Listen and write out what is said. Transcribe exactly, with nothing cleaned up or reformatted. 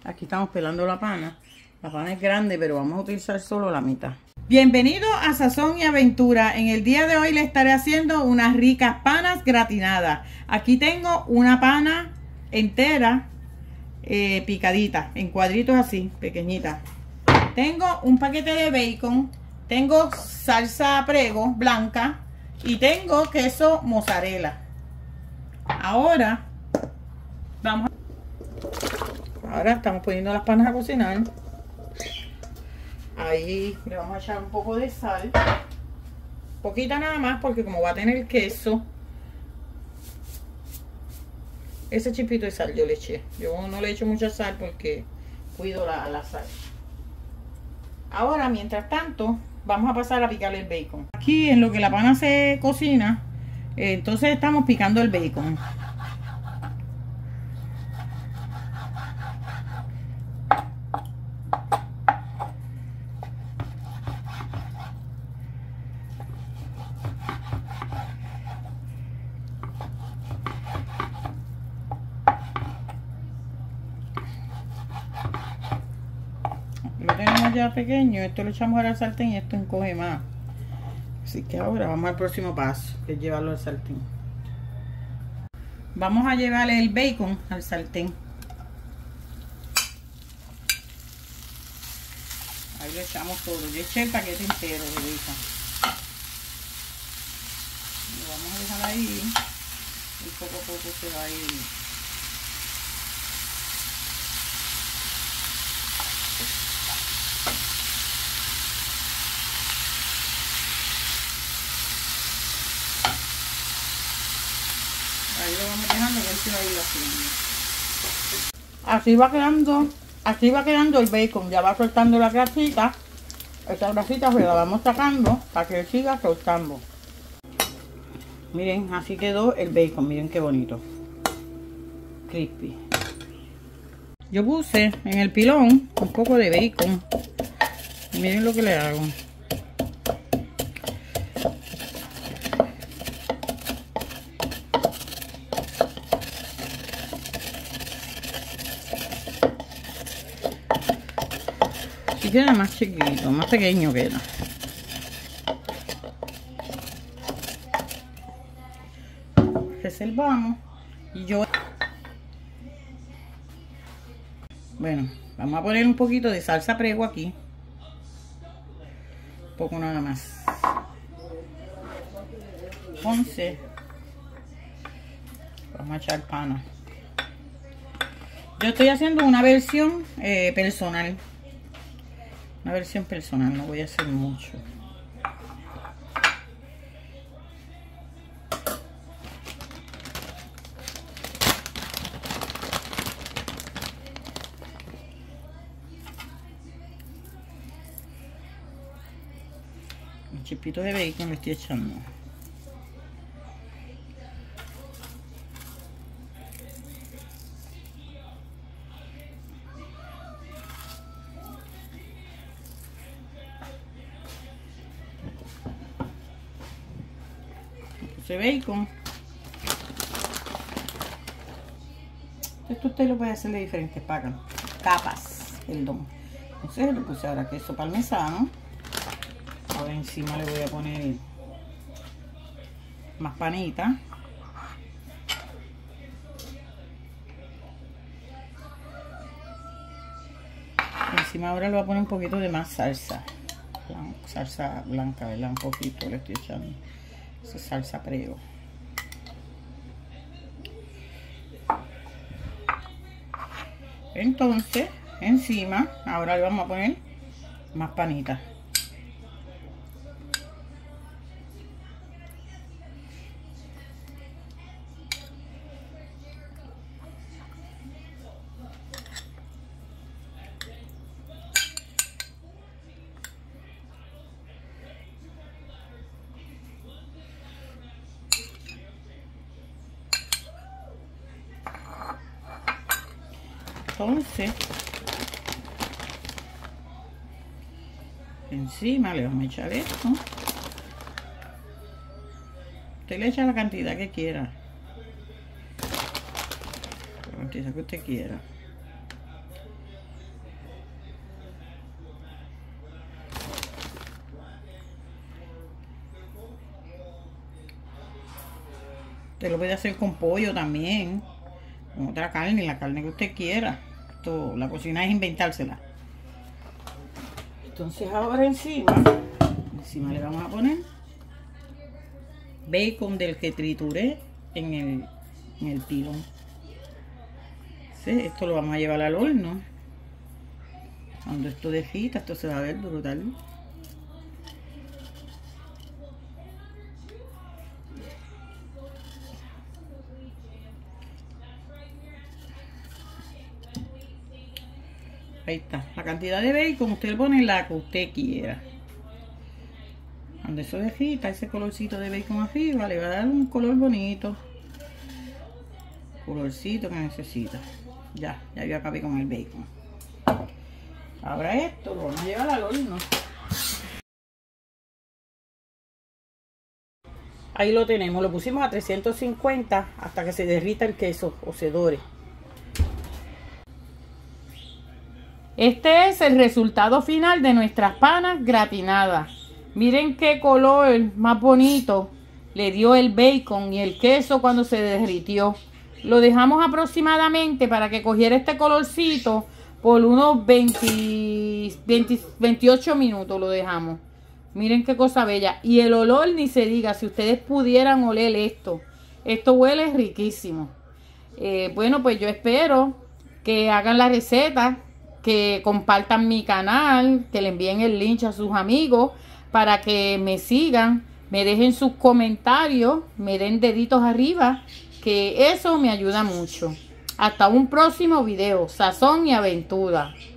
Aquí estamos pelando la pana. La pana es grande, pero vamos a utilizar solo la mitad. Bienvenido a Sazón y Aventura. En el día de hoy le estaré haciendo unas ricas panas gratinadas. Aquí tengo una pana entera, eh, picadita, en cuadritos así, pequeñitas. Tengo un paquete de bacon. Tengo salsa prego blanca. Y tengo queso mozzarella. Ahora, vamos a... Ahora estamos poniendo las panas a cocinar. Ahí le vamos a echar un poco de sal. Poquita nada más porque como va a tener queso. Ese chipito de sal yo le eché. Yo no le echo mucha sal porque cuido la, la sal. Ahora, mientras tanto, vamos a pasar a picar el bacon. Aquí en lo que la pana se cocina, eh, entonces estamos picando el bacon. Lo tenemos ya pequeño, esto lo echamos ahora al sartén y esto encoge más. Así que ahora vamos al próximo paso, que es llevarlo al sartén. Vamos a llevarle el bacon al sartén. Ahí lo echamos todo. Yo eché el paquete entero de bacon. Lo vamos a dejar ahí y poco a poco se va a ir. Ahí lo vamos dejando que él se va a ir haciendo. Así va quedando, así va quedando el bacon. Ya va soltando la grasita. Esta grasita se la vamos sacando para que él siga soltando. Miren, así quedó el bacon. Miren qué bonito. Crispy. Yo puse en el pilón un poco de bacon. Y miren lo que le hago. Y queda más chiquito, más pequeño queda. Reservamos. Y yo... Bueno, vamos a poner un poquito de salsa prego aquí. Un poco nada más. once. Vamos a echar pana. Yo estoy haciendo una versión eh, personal. Una versión personal, no voy a hacer mucho. Un chipito de bacon le estoy echando. Ese bacon. Esto usted lo puede hacer de diferentes pagas, capas, perdón. Entonces le puse ahora queso parmesano. Ahora encima le voy a poner más panita. Encima ahora le voy a poner un poquito de más salsa. Salsa blanca, ¿verdad? Un poquito le estoy echando. Esa salsa prego. Entonces, encima, ahora le vamos a poner más panita. Entonces, encima le vamos a echar esto. Usted le echa la cantidad que quiera. La cantidad que usted quiera. Usted lo puede hacer con pollo también, con otra carne, la carne que usted quiera. Esto, la cocina es inventársela. Entonces ahora encima, encima le vamos a poner bacon del que trituré en el, en el pilón. ¿Sí? Esto lo vamos a llevar al horno. Cuando esto derrita, esto se va a ver brutal. Ahí está. La cantidad de bacon usted le pone la que usted quiera. Cuando eso derrita, ese colorcito de bacon arriba le va a dar un color bonito. Colorcito que necesita. Ya, ya yo acabé con el bacon. Ahora esto lo vamos a llevar al horno. Ahí lo tenemos, lo pusimos a trescientos cincuenta hasta que se derrita el queso o se dore. Este es el resultado final de nuestras panas gratinadas. Miren qué color más bonito le dio el bacon y el queso cuando se derritió. Lo dejamos aproximadamente para que cogiera este colorcito por unos veinte, veinte, veintiocho minutos lo dejamos. Miren qué cosa bella. Y el olor ni se diga, si ustedes pudieran oler esto. Esto huele riquísimo. Eh, bueno, pues yo espero que hagan la receta, que compartan mi canal, que le envíen el link a sus amigos para que me sigan, me dejen sus comentarios, me den deditos arriba, que eso me ayuda mucho. Hasta un próximo video, Sazón y Aventura.